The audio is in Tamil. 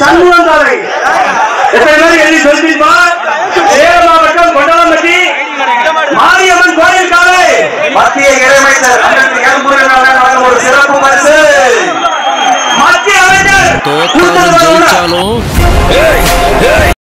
சண்முகந்தாரை எத்தனை பேர் எழுதி சொல்லிப்பா சேலம் மாவட்டம் கொண்டலம்பட்டி மாரியம்மன் கோயிலுக்காக மத்திய இறைமைச்சர் ஒரு சிறப்பு பரிசு மத்திய அமைச்சர்